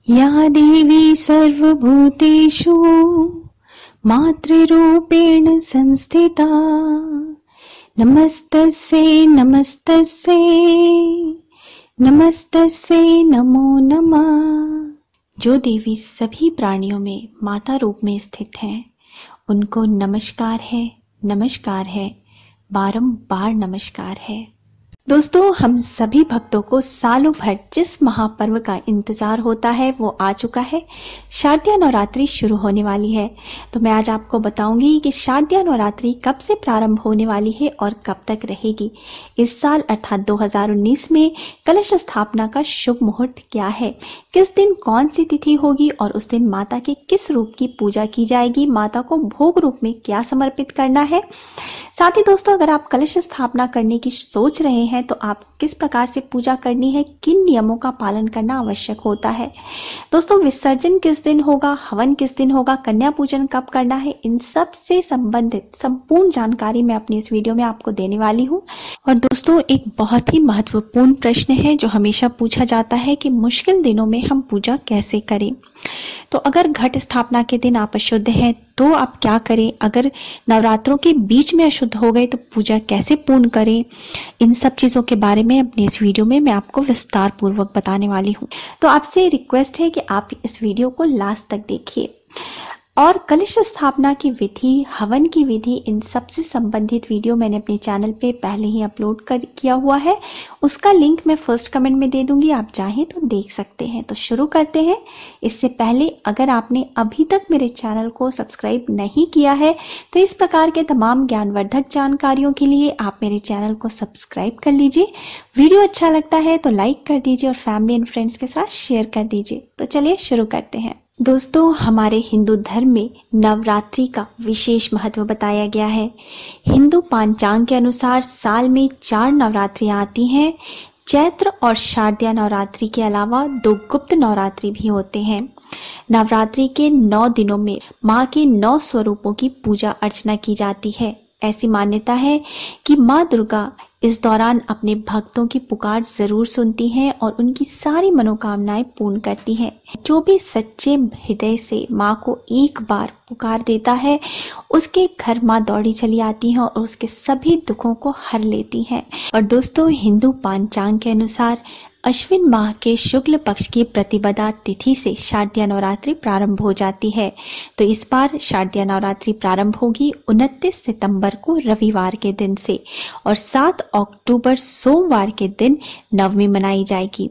या देवी सर्वभूतेषु मातृरूपेण संस्थिता नमस्तस्यै नमस्तस्यै नमस्तस्यै नमो नमः। जो देवी सभी प्राणियों में माता रूप में स्थित हैं, उनको नमस्कार है, बारंबार नमस्कार है। दोस्तों, हम सभी भक्तों को सालों भर जिस महापर्व का इंतजार होता है वो आ चुका है। शारदीय नवरात्रि शुरू होने वाली है। तो मैं आज आपको बताऊंगी कि शारदीय नवरात्रि कब से प्रारंभ होने वाली है और कब तक रहेगी। इस साल अर्थात 2019 में कलश स्थापना का शुभ मुहूर्त क्या है, किस दिन कौन सी तिथि होगी और उस दिन माता के किस रूप की पूजा की जाएगी, माता को भोग रूप में क्या समर्पित करना है। साथ ही दोस्तों, अगर आप कलश स्थापना करने की सोच रहे हैं तो आप किस प्रकार से पूजा करनी है, किन नियमों का पालन करना आवश्यक होता है। दोस्तों, विसर्जन किस दिन होगा, हवन किस दिन होगा, कन्या पूजन कब करना है, इन सब से संबंधित संपूर्ण जानकारी मैं अपनी इस वीडियो में आपको देने वाली हूँ। और दोस्तों, एक बहुत ही महत्वपूर्ण प्रश्न है जो हमेशा पूछा जाता है कि मुश्किल दिनों में हम पूजा कैसे करें। तो अगर घट स्थापना के दिन आप अशुद्ध हैं तो आप क्या करें, अगर नवरात्रों के बीच में अशुद्ध हो गए तो पूजा कैसे पूर्ण करें, इन सब चीज़ों के बारे में अपनी इस वीडियो में मैं आपको विस्तार पूर्वक बताने वाली हूँ। तो आपसे रिक्वेस्ट है कि आप इस वीडियो को लास्ट तक देखिए। और कलश स्थापना की विधि, हवन की विधि, इन सब से संबंधित वीडियो मैंने अपने चैनल पे पहले ही अपलोड किया हुआ है। उसका लिंक मैं फर्स्ट कमेंट में दे दूंगी, आप चाहें तो देख सकते हैं। तो शुरू करते हैं। इससे पहले अगर आपने अभी तक मेरे चैनल को सब्सक्राइब नहीं किया है तो इस प्रकार के तमाम ज्ञानवर्धक जानकारियों के लिए आप मेरे चैनल को सब्सक्राइब कर लीजिए। वीडियो अच्छा लगता है तो लाइक कर दीजिए और फैमिली एंड फ्रेंड्स के साथ शेयर कर दीजिए। तो चलिए शुरू करते हैं। दोस्तों, हमारे हिंदू धर्म में नवरात्रि का विशेष महत्व बताया गया है। हिंदू पंचांग के अनुसार साल में 4 नवरात्रियां आती हैं। चैत्र और शारदीय नवरात्रि के अलावा 2 गुप्त नवरात्रि भी होते हैं। नवरात्रि के 9 दिनों में माँ के 9 स्वरूपों की पूजा अर्चना की जाती है। ऐसी मान्यता है कि माँ दुर्गा इस दौरान अपने भक्तों की पुकार जरूर सुनती हैं और उनकी सारी मनोकामनाएं पूर्ण करती हैं। जो भी सच्चे हृदय से माँ को एक बार पुकार देता है, उसके घर माँ दौड़ी चली आती हैं और उसके सभी दुखों को हर लेती हैं। और दोस्तों, हिंदू पंचांग के अनुसार अश्विन माह के शुक्ल पक्ष की प्रतिपदा तिथि से शारदीय नवरात्रि प्रारंभ हो जाती है। तो इस बार शारदीय नवरात्रि प्रारंभ होगी 29 सितंबर को रविवार के दिन से और 7 अक्टूबर सोमवार के दिन नवमी मनाई जाएगी।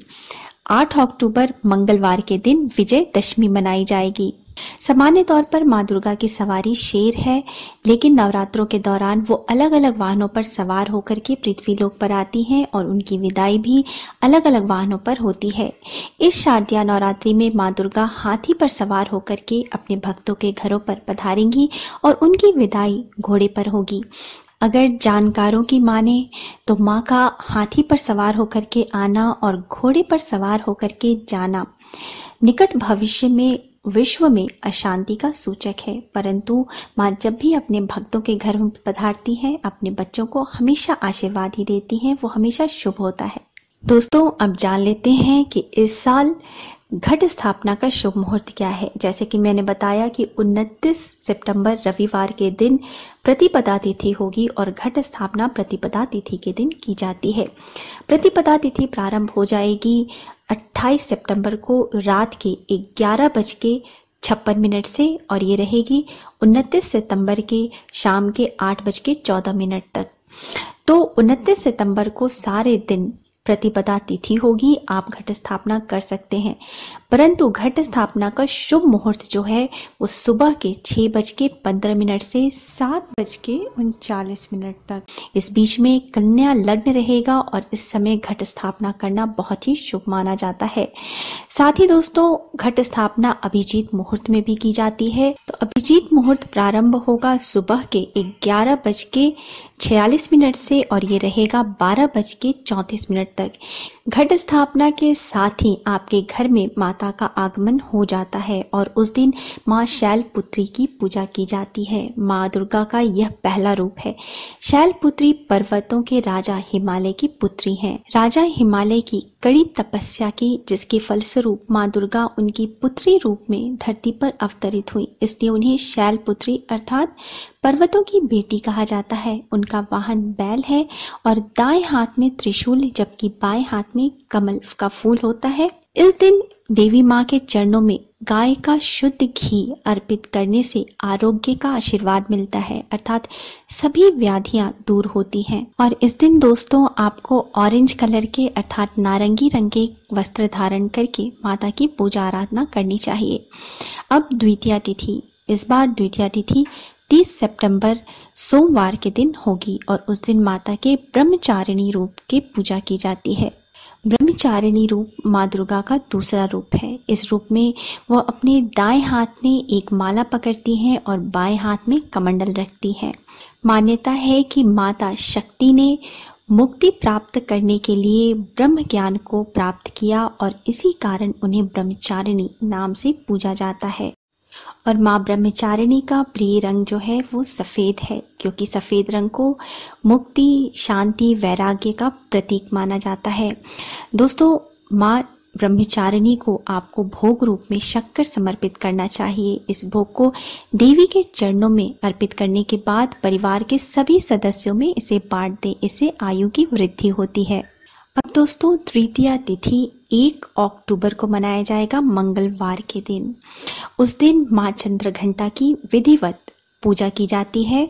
8 अक्टूबर मंगलवार के दिन विजयदशमी मनाई जाएगी। सामान्य तौर पर माँ दुर्गा की सवारी शेर है, लेकिन नवरात्रों के दौरान वो अलग अलग वाहनों पर सवार होकर के पृथ्वी लोक पर आती हैं और उनकी विदाई भी अलग अलग वाहनों पर होती है। इस शारदीय नवरात्रि में माँ दुर्गा हाथी पर सवार होकर के अपने भक्तों के घरों पर पधारेंगी और उनकी विदाई घोड़े पर होगी। अगर जानकारों की माने तो माँ का हाथी पर सवार होकर के आना और घोड़े पर सवार होकर के जाना निकट भविष्य में विश्व में अशांति का सूचक है, परंतु माँ जब भी अपने भक्तों के घर में पधारती है, अपने बच्चों को हमेशा आशीर्वाद ही देती हैं, वो हमेशा शुभ होता है। दोस्तों, अब जान लेते हैं कि इस साल घट स्थापना का शुभ मुहूर्त क्या है। जैसे कि मैंने बताया कि 29 सितंबर रविवार के दिन प्रतिपदा तिथि होगी और घट स्थापना प्रतिपदा तिथि के दिन की जाती है। प्रतिपदा तिथि प्रारंभ हो जाएगी 28 सितंबर को रात के 11:56 से और ये रहेगी 29 सितंबर के शाम के 8:14 तक। तो 29 सितंबर को सारे दिन प्रतिपदा तिथि होगी, आप घट स्थापना कर सकते हैं, परंतु घट स्थापना का शुभ मुहूर्त जो है वो सुबह के 6:15 से 7:39 तक। इस बीच में कन्या लग्न रहेगा और इस समय घट स्थापना करना बहुत ही शुभ माना जाता है। साथ ही दोस्तों, घट स्थापना अभिजीत मुहूर्त में भी की जाती है। तो अभिजीत मुहूर्त प्रारंभ होगा सुबह के 46 से और ये रहेगा 12:34 तक। घट स्थापना के साथ ही आपके घर में माता का आगमन हो जाता है और उस दिन माँ शैलपुत्री की पूजा की जाती है। माँ दुर्गा का यह पहला रूप है। शैलपुत्री पर्वतों के राजा हिमालय की पुत्री हैं। राजा हिमालय की कड़ी तपस्या की, जिसके फलस्वरूप माँ दुर्गा उनकी पुत्री रूप में धरती पर अवतरित हुई, इसलिए उन्हें शैलपुत्री अर्थात पर्वतों की बेटी कहा जाता है। उनका वाहन बैल है और दाएं हाथ में त्रिशूल जबकि बाएं हाथ में कमल का फूल होता है। इस दिन देवी माँ के चरणों में गाय का शुद्ध घी अर्पित करने से आरोग्य का आशीर्वाद मिलता है, अर्थात सभी व्याधियां दूर होती हैं। और इस दिन दोस्तों आपको ऑरेंज कलर के अर्थात नारंगी रंग के वस्त्र धारण करके माता की पूजा आराधना करनी चाहिए। अब द्वितीया तिथि, इस बार द्वितीया तिथि 30 सितंबर सोमवार के दिन होगी और उस दिन माता के ब्रह्मचारिणी रूप की पूजा की जाती है। ब्रह्मचारिणी रूप माँ दुर्गा का दूसरा रूप है। इस रूप में वह अपने दाएं हाथ में एक माला पकड़ती हैं और बाएं हाथ में कमंडल रखती हैं। मान्यता है कि माता शक्ति ने मुक्ति प्राप्त करने के लिए ब्रह्म ज्ञान को प्राप्त किया और इसी कारण उन्हें ब्रह्मचारिणी नाम से पूजा जाता है। और माँ ब्रह्मचारिणी का प्रिय रंग जो है वो सफ़ेद है, क्योंकि सफ़ेद रंग को मुक्ति, शांति, वैराग्य का प्रतीक माना जाता है। दोस्तों माँ ब्रह्मचारिणी को आपको भोग रूप में शक्कर समर्पित करना चाहिए। इस भोग को देवी के चरणों में अर्पित करने के बाद परिवार के सभी सदस्यों में इसे बांट दें, इससे आयु की वृद्धि होती है। अब दोस्तों तृतीया तिथि 1 अक्टूबर को मनाया जाएगा, मंगलवार के दिन। उस दिन माँ चंद्रघंटा की विधिवत पूजा की जाती है।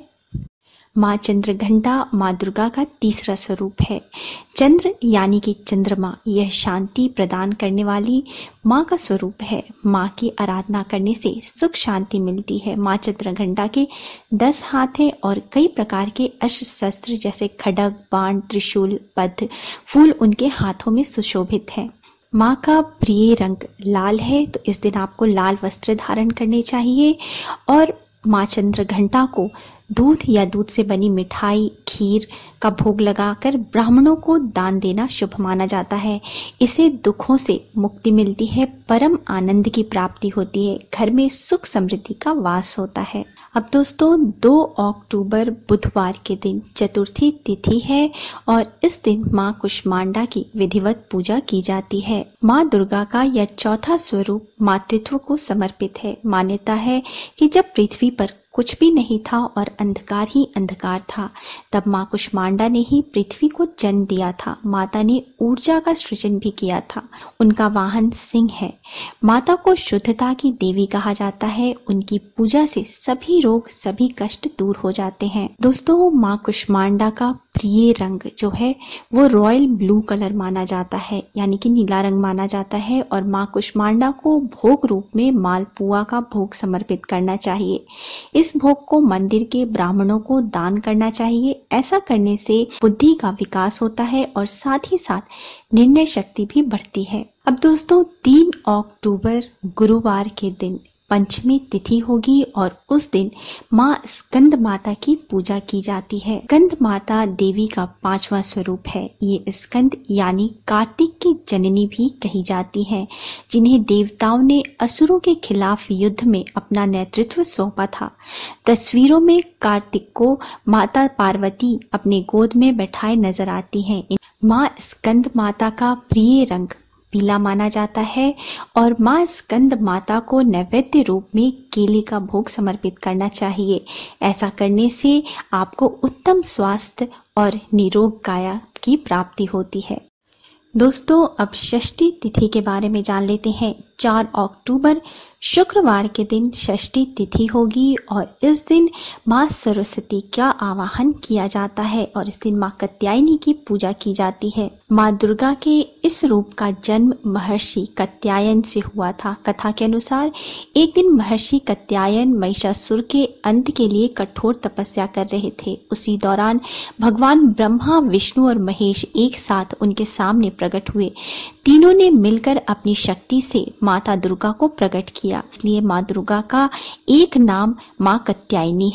माँ चंद्रघंटा माँ दुर्गा का तीसरा स्वरूप है। चंद्र यानी कि चंद्रमा, यह शांति प्रदान करने वाली माँ का स्वरूप है। माँ की आराधना करने से सुख शांति मिलती है। माँ चंद्रघंटा के 10 हाथ हैं और कई प्रकार के अस्त्र शस्त्र जैसे खड्ग, बाण, त्रिशूल, पद्म, फूल उनके हाथों में सुशोभित है। माँ का प्रिय रंग लाल है, तो इस दिन आपको लाल वस्त्र धारण करने चाहिए और माँ चंद्रघंटा को दूध या दूध से बनी मिठाई, खीर का भोग लगाकर ब्राह्मणों को दान देना शुभ माना जाता है। इससे दुखों से मुक्ति मिलती है, परम आनंद की प्राप्ति होती है, घर में सुख समृद्धि का वास होता है। अब दोस्तों 2 अक्टूबर बुधवार के दिन चतुर्थी तिथि है और इस दिन माँ कुष्मांडा की विधिवत पूजा की जाती है। माँ दुर्गा का यह चौथा स्वरूप मातृत्व को समर्पित है। मान्यता है कि जब पृथ्वी पर कुछ भी नहीं था और अंधकार ही अंधकार था, तब माँ कुष्मांडा ने ही पृथ्वी को जन्म दिया था। माता ने ऊर्जा का सृजन भी किया था। उनका वाहन सिंह है। माता को शुद्धता की देवी कहा जाता है। उनकी पूजा से सभी रोग, सभी कष्ट दूर हो जाते हैं। दोस्तों माँ कुष्मांडा का प्रिय रंग जो है वो रॉयल ब्लू कलर माना जाता है, यानी कि नीला रंग माना जाता है। और माँ कुष्मांडा को भोग रूप में मालपुआ का भोग समर्पित करना चाहिए। इस भोग को मंदिर के ब्राह्मणों को दान करना चाहिए। ऐसा करने से बुद्धि का विकास होता है और साथ ही साथ निर्णय शक्ति भी बढ़ती है। अब दोस्तों 3 अक्टूबर गुरुवार के दिन पंचमी तिथि होगी और उस दिन माँ स्कंद माता की पूजा की जाती है। स्कंद माता देवी का 5वां स्वरूप है। ये स्कंद यानी कार्तिक की जननी भी कही जाती हैं, जिन्हें देवताओं ने असुरों के खिलाफ युद्ध में अपना नेतृत्व सौंपा था। तस्वीरों में कार्तिक को माता पार्वती अपने गोद में बैठाए नजर आती हैं। माँ स्कंद माता का प्रिय रंग पीला माना जाता है और माँ स्कंद माता को नैवेद्य रूप में केले का भोग समर्पित करना चाहिए। ऐसा करने से आपको उत्तम स्वास्थ्य और निरोग काया की प्राप्ति होती है। दोस्तों अब षष्ठी तिथि के बारे में जान लेते हैं। 4 अक्टूबर शुक्रवार के दिन षष्ठी तिथि होगी और इस दिन माँ सरस्वती का आवाहन किया जाता है और इस दिन माँ कात्यायनी की पूजा की जाती है। माँ दुर्गा के इस रूप का जन्म महर्षि कात्यायन से हुआ था। कथा के अनुसार एक दिन महर्षि कात्यायन महिषासुर के अंत के लिए कठोर तपस्या कर रहे थे। उसी दौरान भगवान ब्रह्मा, विष्णु और महेश एक साथ उनके सामने प्रकट हुए। तीनों ने मिलकर अपनी शक्ति से माता दुर्गा को प्रकट किया, इसलिए माँ दुर्गा का एक नाम माँ कात्यायनी है।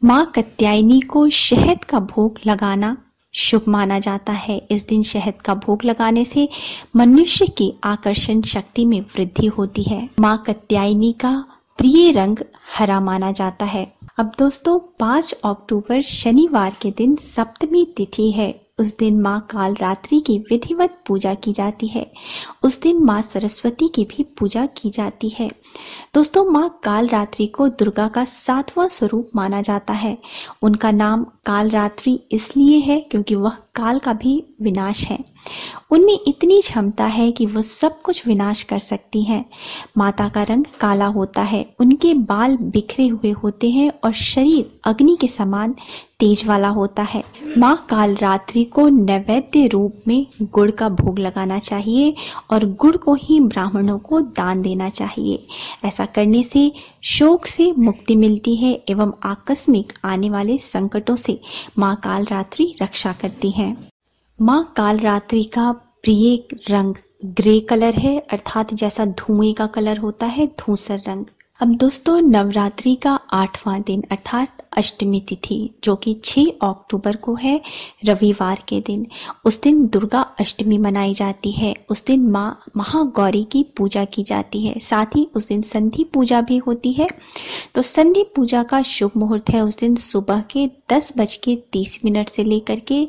माँ कात्यायनी को शहद का भोग लगाना शुभ माना जाता है। इस दिन शहद का भोग लगाने से मनुष्य की आकर्षण शक्ति में वृद्धि होती है। माँ कात्यायनी का प्रिय रंग हरा माना जाता है। अब दोस्तों 5 अक्टूबर शनिवार के दिन सप्तमी तिथि है। उस दिन माँ कालरात्रि की विधिवत पूजा की जाती है। उस दिन माँ सरस्वती की भी पूजा की जाती है। दोस्तों माँ कालरात्रि को दुर्गा का 7वां स्वरूप माना जाता है। उनका नाम कालरात्रि इसलिए है क्योंकि वह काल का भी विनाश है। उनमें इतनी क्षमता है कि वो सब कुछ विनाश कर सकती हैं। माता का रंग काला होता है, उनके बाल बिखरे हुए होते हैं और शरीर अग्नि के समान तेज वाला होता है। माँ कालरात्रि को नैवेद्य रूप में गुड़ का भोग लगाना चाहिए और गुड़ को ही ब्राह्मणों को दान देना चाहिए। ऐसा करने से शोक से मुक्ति मिलती है एवं आकस्मिक आने वाले संकटों से माँ कालरात्रि रक्षा करती हैं। माँ कालरात्रि का प्रिय रंग ग्रे कलर है, अर्थात जैसा धुएं का कलर होता है, धूसर रंग। अब दोस्तों नवरात्रि का 8वां दिन अर्थात अष्टमी तिथि जो कि 6 अक्टूबर को है, रविवार के दिन, उस दिन दुर्गा अष्टमी मनाई जाती है। उस दिन माँ महागौरी की पूजा की जाती है। साथ ही उस दिन संधि पूजा भी होती है। तो संधि पूजा का शुभ मुहूर्त है उस दिन सुबह के 10:30 से लेकर के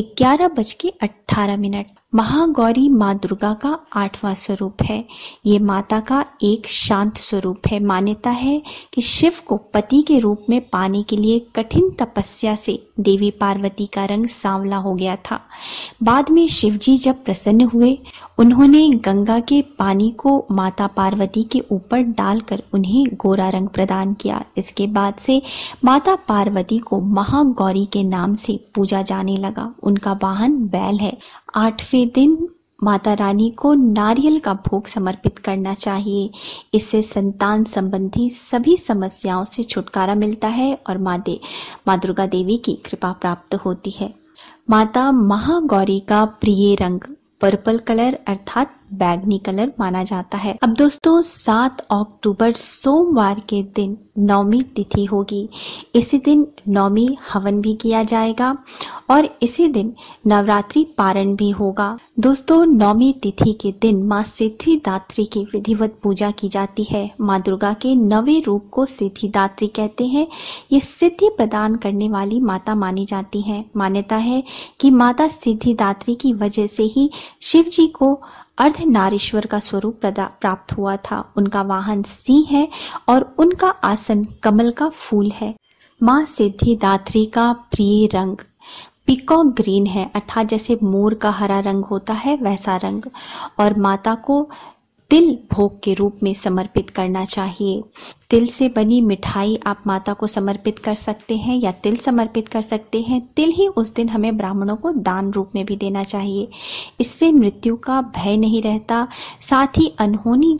11:18। महागौरी माँ दुर्गा का 8वां स्वरूप है। ये माता का एक शांत स्वरूप है। मान्यता है कि शिव को पति के रूप में पाने के लिए कठिन तपस्या से देवी पार्वती का रंग सांवला हो गया था। बाद में शिवजी जब प्रसन्न हुए, उन्होंने गंगा के पानी को माता पार्वती के ऊपर डालकर उन्हें गोरा रंग प्रदान किया। इसके बाद से माता पार्वती को महागौरी के नाम से पूजा जाने लगा। उनका वाहन बैल है। 8वें दिन माता रानी को नारियल का भोग समर्पित करना चाहिए। इससे संतान संबंधी सभी समस्याओं से छुटकारा मिलता है और माँ दुर्गा देवी की कृपा प्राप्त होती है। माता महागौरी का प्रिय रंग पर्पल कलर अर्थात बैगनी कलर माना जाता है। अब दोस्तों 7 अक्टूबर सोमवार के दिन नवमी तिथि होगी। इसी दिन नवमी हवन भी किया जाएगा और इसी दिन नवरात्रि पारण भी होगा। दोस्तों नवमी तिथि के दिन माँ सिद्धिदात्री की विधिवत पूजा की जाती है। माँ दुर्गा के 9वें रूप को सिद्धिदात्री कहते हैं। ये सिद्धि प्रदान करने वाली माता मानी जाती हैं। मान्यता है कि माता सिद्धिदात्री की वजह से ही शिव जी को अर्धनारीश्वर का स्वरूप प्राप्त हुआ था। उनका वाहन सिंह है और उनका आसन कमल का फूल है। माँ सिद्धिदात्री का प्रिय रंग पीकॉक ग्रीन है, अर्थात जैसे मोर का हरा रंग होता है वैसा रंग, और माता को तिल भोग के रूप में समर्पित करना चाहिए। तिल से बनी मिठाई आप माता को समर्पित कर सकते हैं या तिल समर्पित कर सकते हैं। तिल ही उस दिन हमें ब्राह्मणों को दान रूप में भी देना चाहिए। इससे मृत्यु का भय नहीं रहता, साथ ही अनहोनी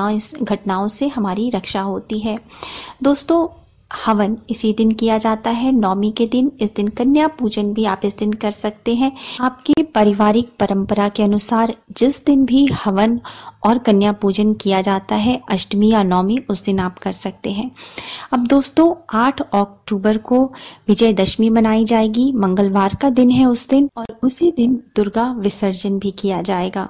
घटनाओं से हमारी रक्षा होती है। दोस्तों हवन इसी दिन किया जाता है, नवमी के दिन। इस दिन कन्या पूजन भी आप इस दिन कर सकते हैं। आपके पारिवारिक परंपरा के अनुसार जिस दिन भी हवन और कन्या पूजन किया जाता है, अष्टमी या नवमी, उस दिन आप कर सकते हैं। अब दोस्तों 8 अक्टूबर को विजयदशमी मनाई जाएगी। मंगलवार का दिन है उस दिन, और उसी दिन दुर्गा विसर्जन भी किया जाएगा।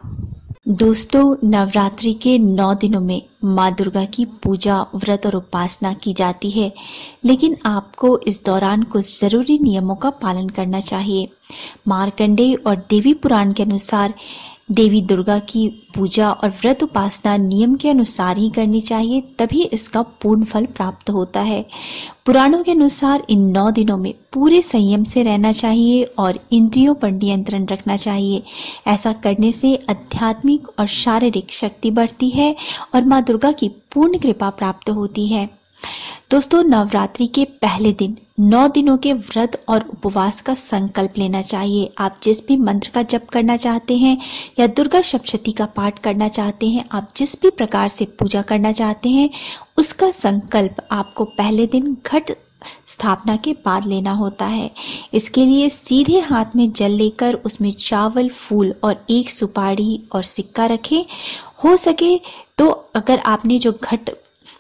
दोस्तों नवरात्रि के 9 दिनों में माँ दुर्गा की पूजा, व्रत और उपासना की जाती है, लेकिन आपको इस दौरान कुछ जरूरी नियमों का पालन करना चाहिए। मार्कंडेय और देवी पुराण के अनुसार देवी दुर्गा की पूजा और व्रत उपासना नियम के अनुसार ही करनी चाहिए, तभी इसका पूर्ण फल प्राप्त होता है। पुराणों के अनुसार इन 9 दिनों में पूरे संयम से रहना चाहिए और इंद्रियों पर नियंत्रण रखना चाहिए। ऐसा करने से आध्यात्मिक और शारीरिक शक्ति बढ़ती है और माँ दुर्गा की पूर्ण कृपा प्राप्त होती है। दोस्तों नवरात्रि के पहले दिन 9 दिनों के व्रत और उपवास का संकल्प लेना चाहिए। आप जिस भी मंत्र का जप करना चाहते हैं या दुर्गा सप्तशती का पाठ करना चाहते हैं, आप जिस भी प्रकार से पूजा करना चाहते हैं, उसका संकल्प आपको पहले दिन घट स्थापना के बाद लेना होता है। इसके लिए सीधे हाथ में जल लेकर उसमें चावल, फूल और एक सुपारी और सिक्का रखें। हो सके तो अगर आपने जो घट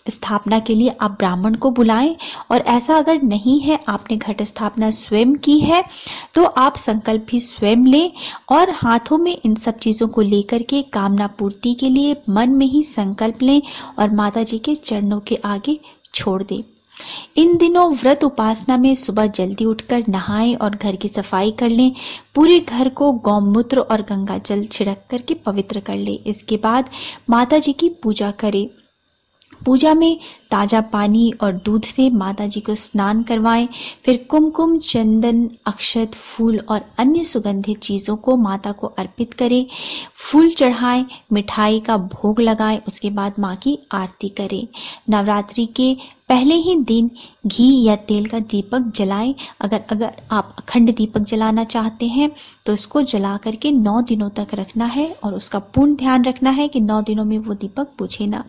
स्थापना के लिए आप ब्राह्मण को बुलाएं, और ऐसा अगर नहीं है, आपने घट स्थापना स्वयं की है, तो आप संकल्प भी स्वयं लें और हाथों में इन सब चीज़ों को लेकर के कामना पूर्ति के लिए मन में ही संकल्प लें और माता जी के चरणों के आगे छोड़ दें। इन दिनों व्रत उपासना में सुबह जल्दी उठकर नहाएं और घर की सफाई कर लें। पूरे घर को गौमूत्र और गंगा जल छिड़क करके पवित्र कर लें। इसके बाद माता जी की पूजा करें। पूजा में ताजा पानी और दूध से माता जी को स्नान करवाएं। फिर कुमकुम, चंदन, अक्षत, फूल और अन्य सुगंधित चीज़ों को माता को अर्पित करें। फूल चढ़ाएं, मिठाई का भोग लगाएं। उसके बाद माँ की आरती करें। नवरात्रि के पहले ही दिन घी या तेल का दीपक जलाएं। अगर आप अखंड दीपक जलाना चाहते हैं तो इसको जला करके 9 दिनों तक रखना है और उसका पूर्ण ध्यान रखना है कि 9 दिनों में वो दीपक बुझे ना।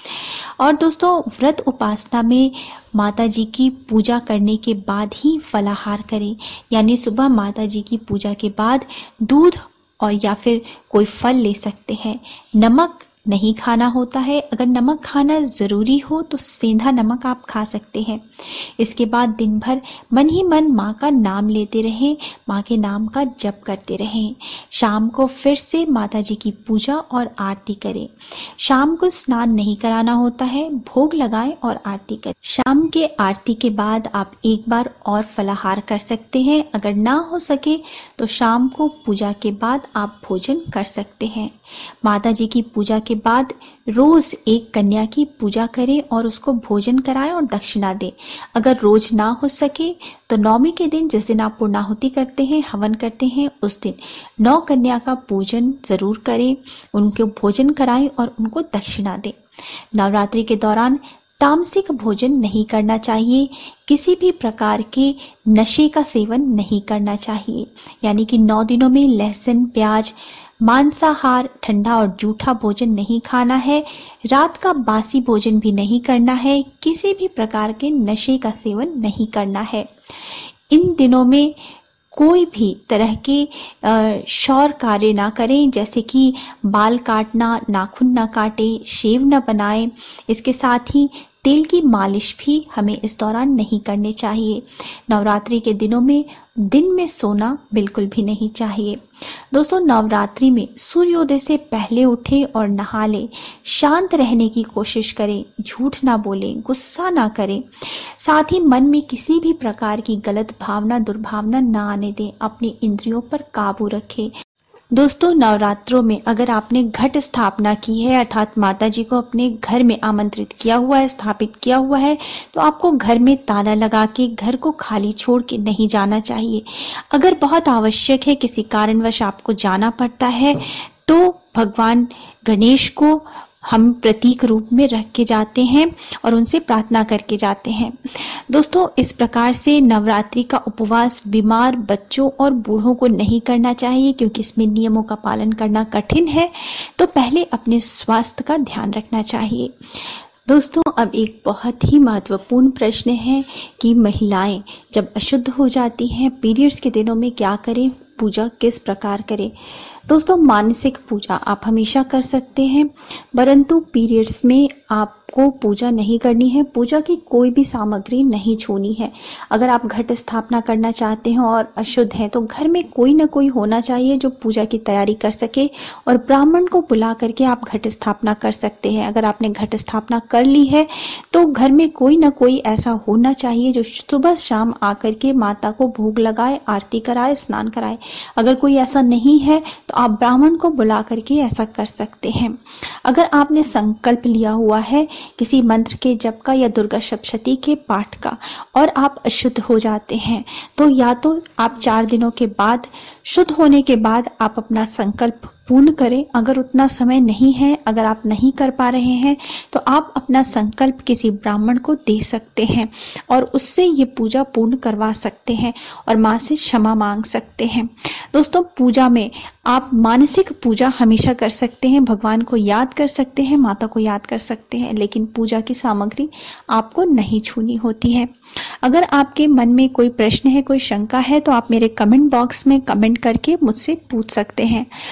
और दोस्तों, व्रत उपासना में माता जी की पूजा करने के बाद ही फलाहार करें, यानी सुबह माता जी की पूजा के बाद दूध और या फिर कोई फल ले सकते हैं। नमक नहीं खाना होता है। अगर नमक खाना ज़रूरी हो तो सेंधा नमक आप खा सकते हैं। इसके बाद दिन भर मन ही मन माँ का नाम लेते रहें, माँ के नाम का जप करते रहें। शाम को फिर से माता जी की पूजा और आरती करें। शाम को स्नान नहीं कराना होता है, भोग लगाएं और आरती करें। शाम के आरती के बाद आप एक बार और फलाहार कर सकते हैं। अगर ना हो सके तो शाम को पूजा के बाद आप भोजन कर सकते हैं। माता जी की पूजा के बाद रोज एक कन्या की पूजा करें और उसको भोजन कराएं और दक्षिणा दें। अगर रोज ना हो सके तो नवमी के दिन, जिस दिन आप पूर्णाहुति करते हैं, हवन करते हैं, उस दिन 9 कन्या का पूजन जरूर करें, उनको भोजन कराएं और उनको दक्षिणा दें। नवरात्रि के दौरान तामसिक भोजन नहीं करना चाहिए। किसी भी प्रकार के नशे का सेवन नहीं करना चाहिए, यानी कि 9 दिनों में लहसुन, प्याज, मांसाहार, ठंडा और जूठा भोजन नहीं खाना है। रात का बासी भोजन भी नहीं करना है। किसी भी प्रकार के नशे का सेवन नहीं करना है। इन दिनों में कोई भी तरह के शौर कार्य ना करें, जैसे कि बाल काटना, नाखून ना काटें, शेव ना बनाएं। इसके साथ ही तेल की मालिश भी हमें इस दौरान नहीं करनी चाहिए। नवरात्रि के दिनों में दिन में सोना बिल्कुल भी नहीं चाहिए। दोस्तों, नवरात्रि में सूर्योदय से पहले उठें और नहा लें। शांत रहने की कोशिश करें, झूठ ना बोलें, गुस्सा ना करें। साथ ही मन में किसी भी प्रकार की गलत भावना, दुर्भावना ना आने दें। अपनी इंद्रियों पर काबू रखें। दोस्तों, नवरात्रों में अगर आपने घट स्थापना की है, अर्थात माता जी को अपने घर में आमंत्रित किया हुआ है, स्थापित किया हुआ है, तो आपको घर में ताला लगा के घर को खाली छोड़ के नहीं जाना चाहिए। अगर बहुत आवश्यक है, किसी कारणवश आपको जाना पड़ता है, तो भगवान गणेश को हम प्रतीक रूप में रख के जाते हैं और उनसे प्रार्थना करके जाते हैं। दोस्तों, इस प्रकार से नवरात्रि का उपवास बीमार बच्चों और बूढ़ों को नहीं करना चाहिए, क्योंकि इसमें नियमों का पालन करना कठिन है। तो पहले अपने स्वास्थ्य का ध्यान रखना चाहिए। दोस्तों, अब एक बहुत ही महत्वपूर्ण प्रश्न है कि महिलाएं जब अशुद्ध हो जाती हैं, पीरियड्स के दिनों में क्या करें, पूजा किस प्रकार करें। दोस्तों, मानसिक पूजा आप हमेशा कर सकते हैं, परंतु पीरियड्स में आपको पूजा नहीं करनी है। पूजा की कोई भी सामग्री नहीं छूनी है। अगर आप घट स्थापना करना चाहते हैं और अशुद्ध हैं, तो घर में कोई ना कोई होना चाहिए जो पूजा की तैयारी कर सके, और ब्राह्मण को बुला करके आप घट स्थापना कर सकते हैं। अगर आपने घट स्थापना कर ली है तो घर में कोई ना कोई ऐसा होना चाहिए जो सुबह शाम आकर के माता को भोग लगाए, आरती कराए, स्नान कराए। अगर कोई ऐसा नहीं है तो आप ब्राह्मण को बुला करके ऐसा कर सकते हैं। अगर आपने संकल्प लिया हुआ है किसी मंत्र के जप का या दुर्गा सप्तशती के पाठ का और आप अशुद्ध हो जाते हैं, तो या तो आप 4 दिनों के बाद, शुद्ध होने के बाद आप अपना संकल्प पूर्ण करें। अगर उतना समय नहीं है, अगर आप नहीं कर पा रहे हैं, तो आप अपना संकल्प किसी ब्राह्मण को दे सकते हैं और उससे ये पूजा पूर्ण करवा सकते हैं और माँ से क्षमा मांग सकते हैं। दोस्तों, पूजा में आप मानसिक पूजा हमेशा कर सकते हैं, भगवान को याद कर सकते हैं, माता को याद कर सकते हैं, लेकिन पूजा की सामग्री आपको नहीं छूनी होती है। अगर आपके मन में कोई प्रश्न है, कोई शंका है, तो आप मेरे कमेंट बॉक्स में कमेंट करके मुझसे पूछ सकते हैं। दोस्तों,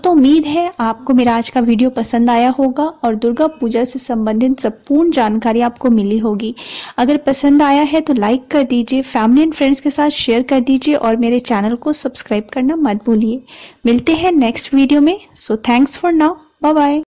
दोस्तों उम्मीद है आपको मेरा आज का वीडियो पसंद आया होगा और दुर्गा पूजा से संबंधित संपूर्ण जानकारी आपको मिली होगी। अगर पसंद आया है तो लाइक कर दीजिए, फैमिली एंड फ्रेंड्स के साथ शेयर कर दीजिए और मेरे चैनल को सब्सक्राइब करना मत भूलिए। मिलते हैं नेक्स्ट वीडियो में। So thanks for now, bye bye.